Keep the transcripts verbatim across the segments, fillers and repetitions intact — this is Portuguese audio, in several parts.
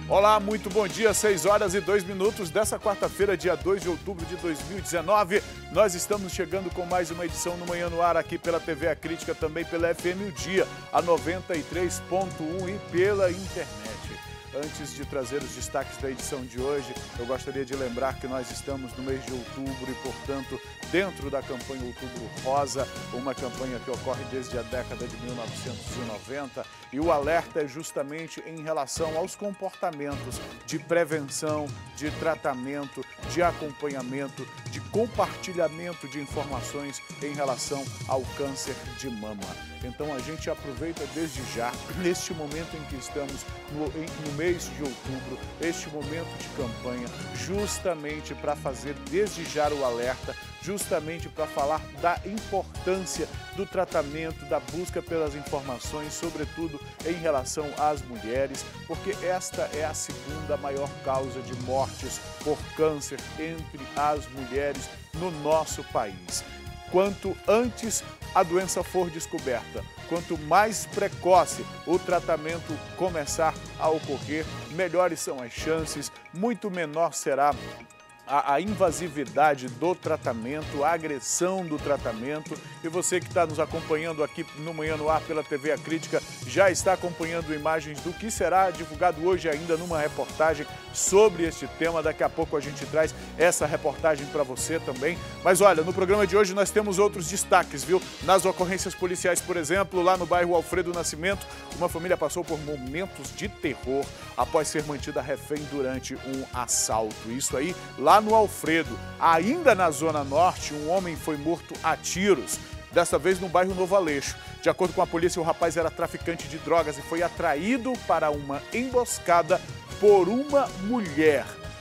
Olá, muito bom dia, seis horas e dois minutos dessa quarta-feira, dia dois de outubro de dois mil e dezenove. Nós estamos chegando com mais uma edição no Manhã no Ar aqui pela T V A Crítica, também pela F M O Dia, a noventa e três ponto um e pela internet. Antes de trazer os destaques da edição de hoje, eu gostaria de lembrar que nós estamos no mês de outubro e, portanto, dentro da campanha Outubro Rosa, uma campanha que ocorre desde a década de mil novecentos e noventa, e o alerta é justamente em relação aos comportamentos de prevenção, de tratamento, de acompanhamento, de compartilhamento de informações em relação ao câncer de mama. Então a gente aproveita desde já, neste momento em que estamos no, em, no mês de outubro, este momento de campanha, justamente para fazer desde já o alerta, justamente para falar da importância do tratamento, da busca pelas informações, sobretudo em relação às mulheres, porque esta é a segunda maior causa de mortes por câncer entre as mulheres no nosso país. Quanto antes a doença for descoberta, quanto mais precoce o tratamento começar a ocorrer, melhores são as chances, muito menor será a, a invasividade do tratamento, a agressão do tratamento. E você que está nos acompanhando aqui no Manhã no Ar pela T V A Crítica já está acompanhando imagens do que será divulgado hoje ainda numa reportagem sobre este tema. Daqui a pouco a gente traz essa reportagem para você também. Mas olha, no programa de hoje nós temos outros destaques, viu? Nas ocorrências policiais, por exemplo, lá no bairro Alfredo Nascimento, uma família passou por momentos de terror após ser mantida refém durante um assalto. Isso aí lá no Alfredo. Ainda na Zona Norte, um homem foi morto a tiros, dessa vez no bairro Novo Aleixo. De acordo com a polícia, o rapaz era traficante de drogas e foi atraído para uma emboscada por uma mulher.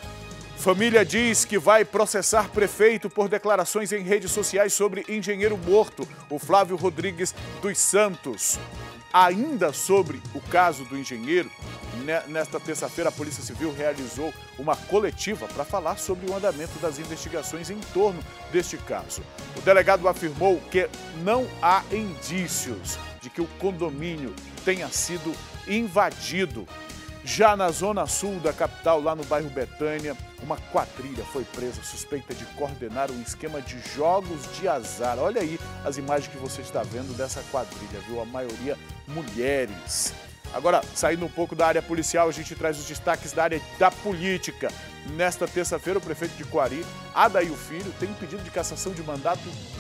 Família diz que vai processar prefeito por declarações em redes sociais sobre engenheiro morto, o Flávio Rodrigues dos Santos. Ainda sobre o caso do engenheiro, nesta terça-feira a Polícia Civil realizou uma coletiva para falar sobre o andamento das investigações em torno deste caso. O delegado afirmou que não há indícios de que o condomínio tenha sido invadido. Já na zona sul da capital, lá no bairro Betânia, uma quadrilha foi presa suspeita de coordenar um esquema de jogos de azar. Olha aí as imagens que você está vendo dessa quadrilha, viu? A maioria mulheres. Agora, saindo um pouco da área policial, a gente traz os destaques da área da política. Nesta terça-feira, o prefeito de Coari, Adair Filho, tem pedido de cassação de mandato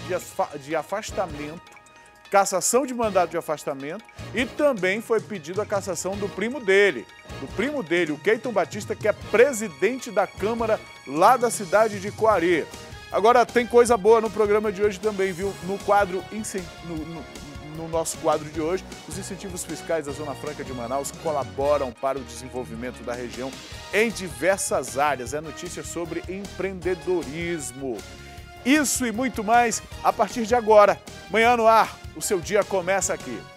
de afastamento cassação de mandato de afastamento e também foi pedido a cassação do primo dele, do primo dele, o Keyton Batista, que é presidente da Câmara lá da cidade de Coari. Agora, tem coisa boa no programa de hoje também, viu? No quadro, no, no, no nosso quadro de hoje, os incentivos fiscais da Zona Franca de Manaus colaboram para o desenvolvimento da região em diversas áreas. É notícia sobre empreendedorismo. Isso e muito mais a partir de agora. Manhã no Ar, o seu dia começa aqui.